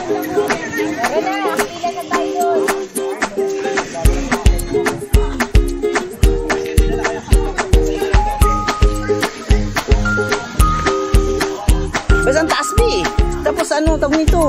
Basta ang taas B. Tapos ano, tawag nito?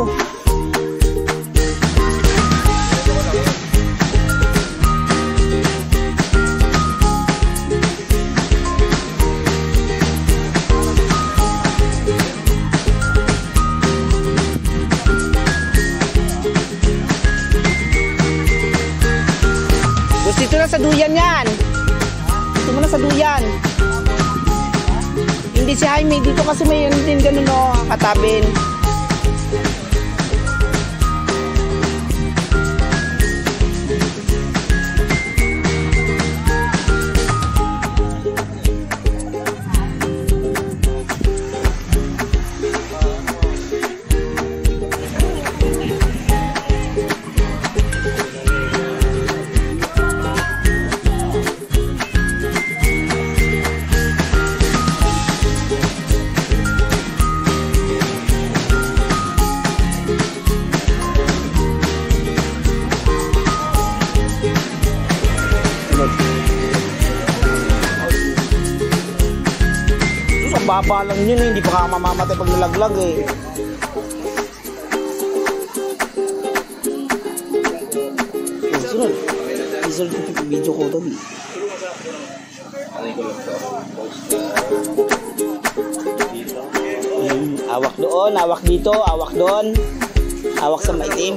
Dito na sa duyan yan. Dito mo na sa duyan. Hindi si Jaime. Dito kasi may yun din ganun o. Katabin. Baba lang yun eh, hindi pa ka mamamatay pag nalaglag eh. Sunod. Isunod ko video ko doon. Awak doon, awak dito, awak doon. Awak sa maitim.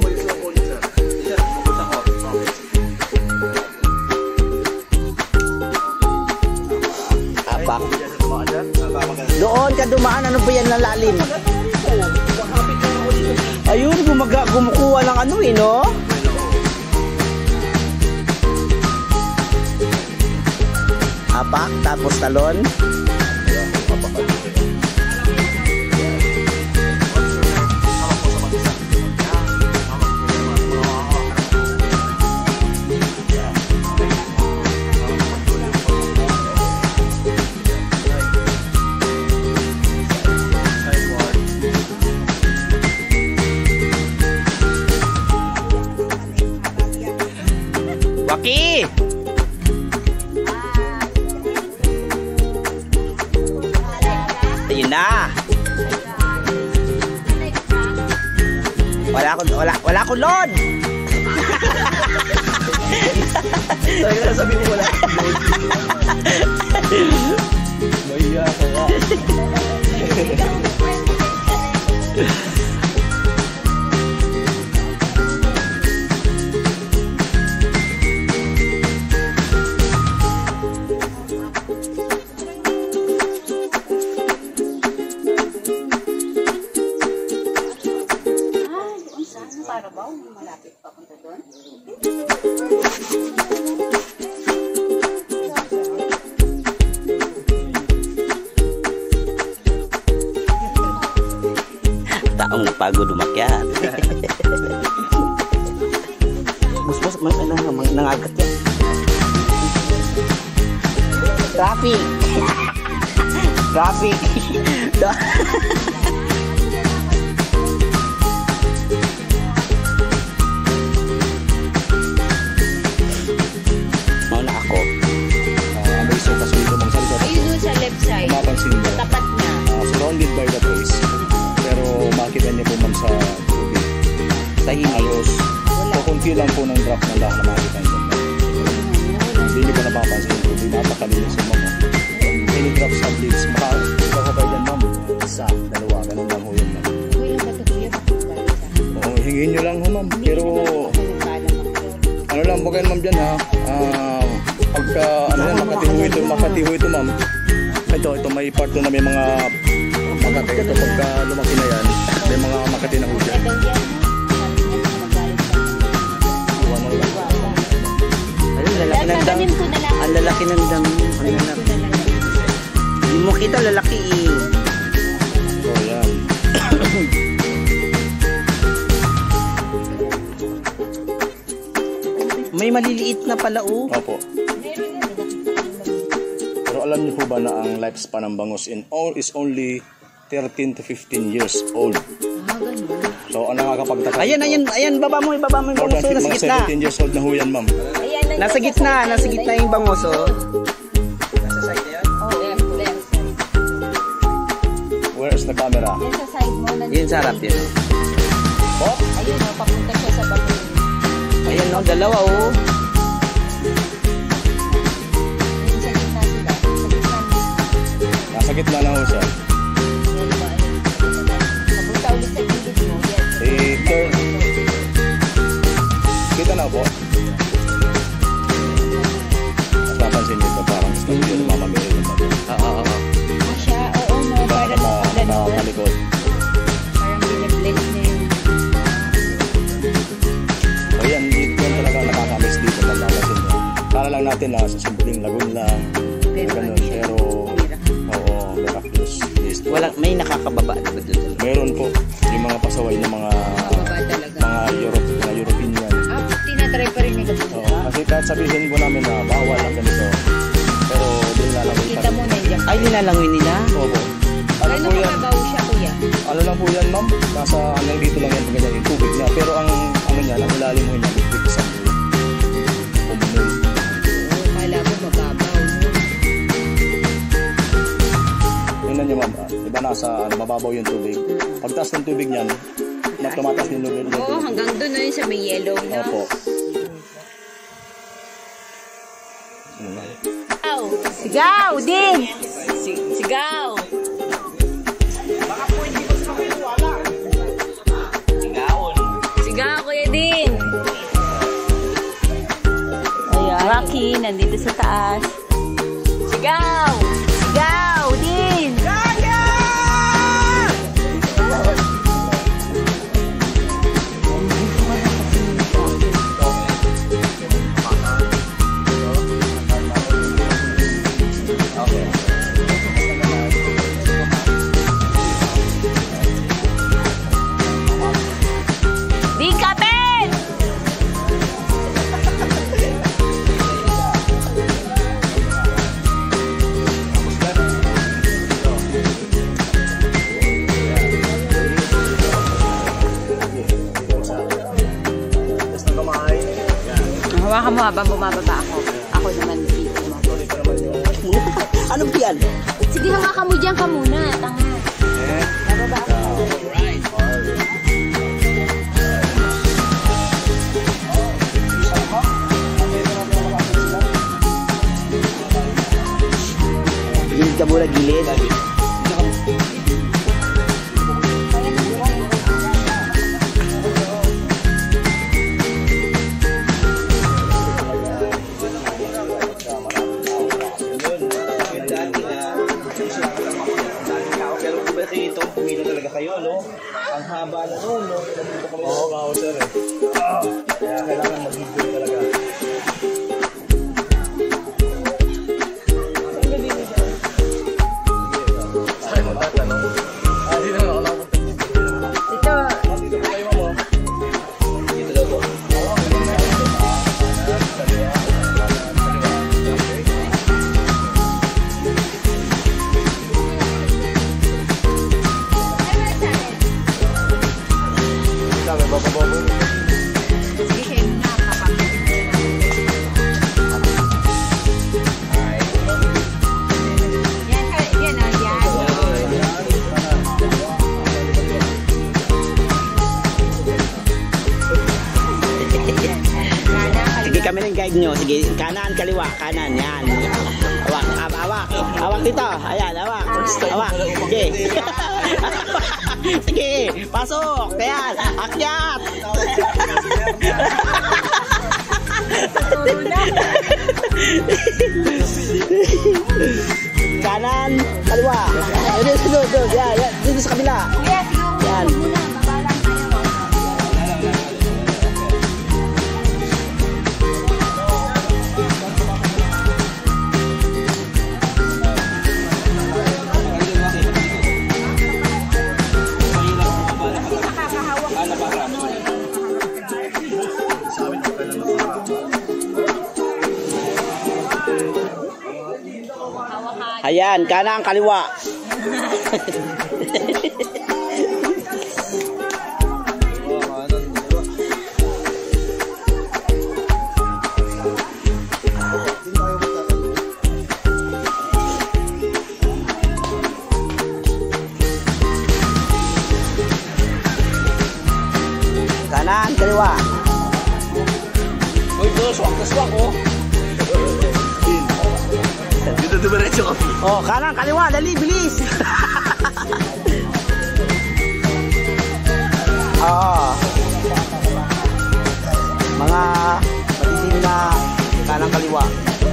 Apak. Doon ka dumaan, ano ba yan na lalim? Ayun, gumukuha ng ano eh, no? Apak, tapos talon. Waki! Ayun na. Wala akong load. Sabi mo wala akong load. Maya ka nga. Para ba? Malapit pa punta doon? Taong napagod umakyat. Bus-bus, nangagat yan. Traffic! Traffic! Ayun sa left side. Mapansin mo. Tapat na. Surrounded by the trees. Pero makita niyo po ma'am sa tubig. Tahimik. Kukunti lang po ng drop na lang na makita niyo. Hindi niyo pa napapansin yung tubig. Napakalinis yung ma'am. Any drops of leaves. Makakabay dyan ma'am. Isa, dalawa. Ganun lang ho yun ma'am. Oo, hingin nyo lang ho ma'am. Pero ano lang po kayo ma'am dyan ha. Pagka ano yan, makatiho ito ma'am. Ito may part na may mga makati. Ito pagka lumaki na yan, may mga makati na ho dyan. Ayun, lalaki ng dam. Ang lalaki ng dam. Hindi mo kita, lalaki eh. So yan. May maliliit na pala oh. Opo. Pero alam niyo po ba na ang lifespan ng bangus is only 13 to 15 years old. So ang nakakapagtaka. Ayan, baba mo yung bangoso, nasa mga gitna. 17 years old na ho yan, ma'am. Ayan, Nasa gitna yung bangoso. Oh, left. Where is the camera? Yan sa side mo. Yun sa harap yun. Oh? Ayun, papunta siya sa baboy. Ayan no, dalawa oh. Yun sa gitna sila. Sa gitna. Nasa gitna na ho siya. Papunta ulit sa gilid mo. Yan. Turn. Kita na po. Napansin niyo ito, parang gusto niyo yung mamamili naman. Oo. Siya, oo no. Parang Nakakalikod. parang biniblend niya yun. O yan, yun talaga nakakamiss dito. Napansin niyo. Para lang natin na sa simpleng lagun lang. Ganun. Pero, oo, miraculous. May nakakababa diba doon? Meron po yung mga pasaway na mga Baba talaga. mga European yan. Tinatry pa rin nila po. Oo, kasi kahit sabihin po namin na bawal ang ganito. Pero din lalawin Kita mo na yan. Ay, nilalangin nila? Opo. Ano Gano'n po yan? kababaw siya, kuya? Ano lang po yan, ma'am? Nasa hanggang dito lang yan, ganyan yung tubig niya. Pero ang ano niya, ang ilalim mo niya, tubig sa umunoy. Kala ko mababaw. Tingnan niyo, ma'am. Diba nasa mababaw yung tubig? Pagtaas ng tubig niyan, tumataas din yung tubig. Oo, hanggang doon na yun sa may yellow na. Opo. Sigaw din! Sigaw! Sigaw, kuya din! Ayan, Rocky, nandito sa taas. Sigaw! Sigaw din! Di kapit! Hawakan mo habang bumababa ako. Ako naman dito mo. Anong piyan? Sige, hawakan mo dyan ka muna. Tanga. Nababa ako. Gilid ka muna, gilid. Ang haba na noon, no? Oo, kao sir eh. Kaya kailangan mag-video talaga. Ay, magtatanong. Hindi na ako lang. Ito. Dito po kayo, ma'am. Dito daw po. Sabi, bababaw. Sige, kayo na. Yan, yan. Sige kami ng guide nyo. Sige, kanan, kaliwa, kanan. Yan. Hawak. Hawak dito. Ayan, hawak. Hawak. Sige. Sige, pasok. Ayan, akyat. Kanan, kaliwa. Dito, yan. Dito sa kabila. Kuya, siguro Yan. muna. Mabalang tayo. Ayan, kanan, kaliwa. Kanan, kaliwa. Uy, bro, swak na swak, oh. Dito dumiretso kami. Oh, kanan, kaliwa, dali, bilis. Oo. Mga matisim na kanan, kaliwa.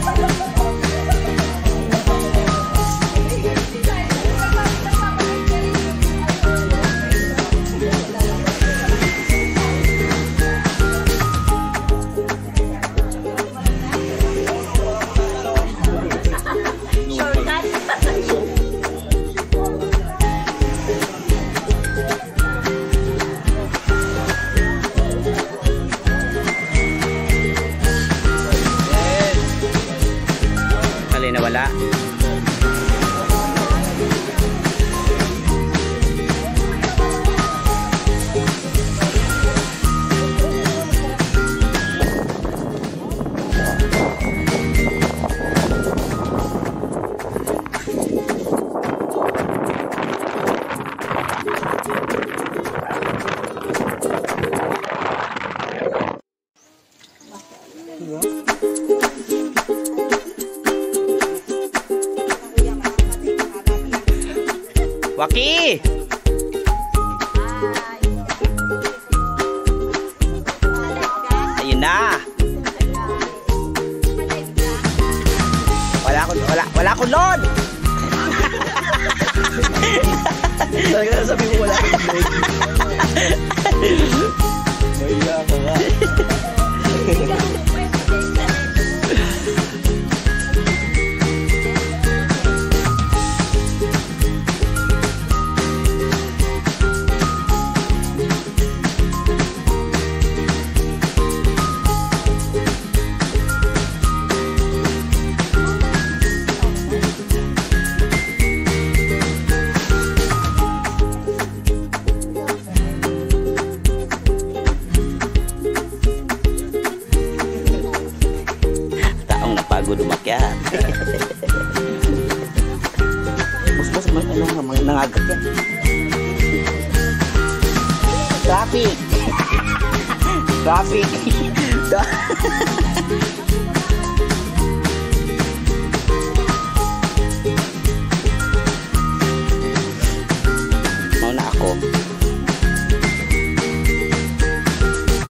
Nawala. Waki! Ayun na. Wala akong load. Talaga na sabi mo wala akong load. Mahiya ka nga. Pagod umakyat. Bus mga nangagat yan. Traffic.